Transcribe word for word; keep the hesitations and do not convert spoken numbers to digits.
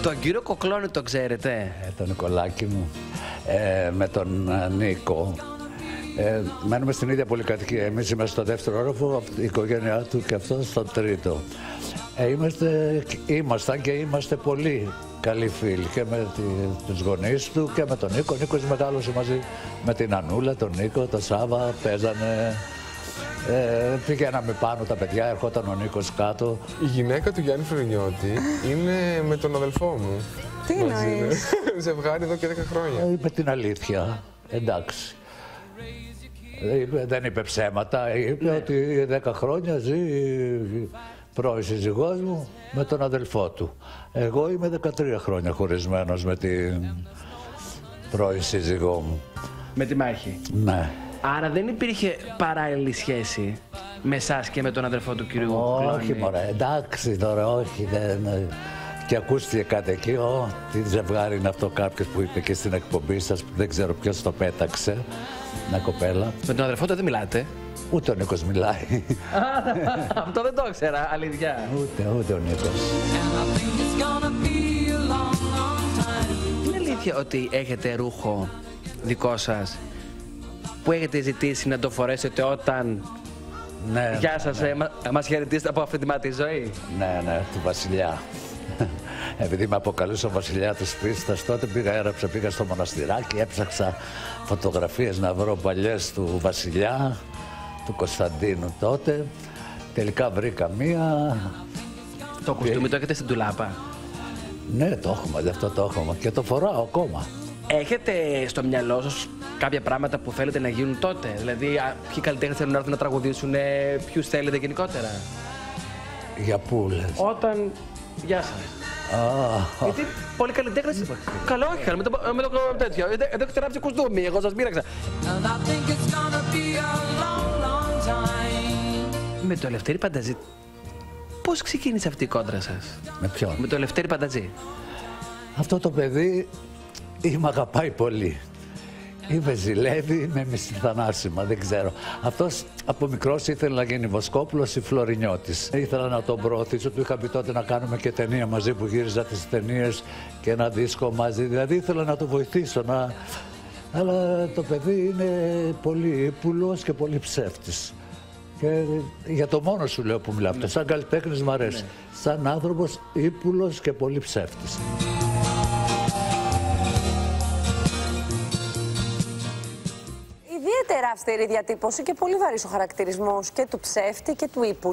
Τον κύριο Κοκλώνη τον ξέρετε? Ε, τον Νικολάκη μου, ε, με τον Νίκο. Ε, μένουμε στην ίδια πολυκατοικία. Εμείς είμαστε στο δεύτερο όροφο, η οικογένειά του και αυτό στο τρίτο. Ε, είμαστε, ήμασταν και είμαστε πολύ καλοί φίλοι και με τη, τους γονείς του και με τον Νίκο. Ο Νίκος μεγάλωσε μαζί με την Ανούλα, τον Νίκο, τον Σάβα, παίζανε. Ε, πηγαίναμε πάνω τα παιδιά, ερχόταν ο Νίκος κάτω. Η γυναίκα του Γιάννη Φρενιώτη είναι με τον αδελφό μου. Τι εννοείς? Ζευγάρι εδώ και δέκα χρόνια. Ε, είπε την αλήθεια, εντάξει. Ε, δεν είπε ψέματα, είπε ναι. ότι δέκα χρόνια ζει πρώην σύζυγός μου με τον αδελφό του. Εγώ είμαι δεκατρία χρόνια χωρισμένος με την πρώην σύζυγό μου. Με τη Μάχη. Ναι. Άρα δεν υπήρχε παράλληλη σχέση με εσάς και με τον αδελφό του κυρίου Κοκλώνη? Όχι μωρέ, εντάξει τώρα, όχι. Δεν... Και ακούστηκε κάτι εκεί, «Ω, τι ζευγάρι είναι αυτό», κάποιος που είπε και στην εκπομπή σας, δεν ξέρω ποιος το πέταξε, μια κοπέλα. Με τον αδελφό του δεν μιλάτε? Ούτε ο Νίκος μιλάει. Αυτό δεν το ήξερα, αλήθεια. Ούτε, ούτε ο Νίκος. Είναι αλήθεια ότι έχετε ρούχο δικό σας που έχετε ζητήσει να το φορέσετε όταν... Ναι, Γεια σας, ναι. ε, μα, μας χαιρετήσετε από αυτή τη μάτη ζωή? Ναι, ναι, του Βασιλιά. Επειδή με αποκαλούσε ο Βασιλιά της πίστας, τότε πήγα, έγραψα, πήγα στο μοναστηράκι, έψαξα φωτογραφίες να βρω παλιές του Βασιλιά, του Κωνσταντίνου τότε. Τελικά βρήκα μία. Το κουστούμι το έχετε στην τουλάπα? Ναι, το έχουμε, γι' αυτό το έχουμε και το φοράω ακόμα. Έχετε στο μυαλό σας κάποια πράγματα που θέλετε να γίνουν τότε? Δηλαδή, ποιοι καλλιτέχνες θέλουν να έρθουν να τραγουδήσουν, ποιους θέλετε γενικότερα? Για πού λες? Όταν... Γεια σας. Oh. Γιατί πολλοί καλλιτέχνες... Καλό, όχι, με το, με το τέτοιο. Εδώ έχετε ράψει κουστούμι, εγώ σας μοίραξα. Με το Ελευθέρη Πανταζή, πώς ξεκίνησε αυτή η κόντρα σας? Με ποιον? Με το Ελευθέρη Πανταζή. Αυτό το παιδί με αγαπάει πολύ. Ή με ζηλεύει ή με μισθανάσιμα, δεν ξέρω. Αυτός από μικρός ήθελε να γίνει Βοσκόπουλος ή Φλωρινιώτης. Ήθελα να τον προωθήσω, του είχα πει τότε να κάνουμε και ταινία μαζί που γύριζα τις ταινίες και ένα δίσκο μαζί. Δηλαδή ήθελα να το βοηθήσω, να... αλλά το παιδί είναι πολύ ύπουλος και πολύ ψεύτης. Και για το μόνο σου λέω που μιλάω, ναι. Σαν καλλιτέχνης μ' αρέσει. Ναι. Σαν άνθρωπος ύπουλος και πολύ ψεύτης. Ιδιαίτερα αυστηρή διατύπωση και πολύ βαρύς ο χαρακτηρισμός και του ψεύτη και του ύπουλου.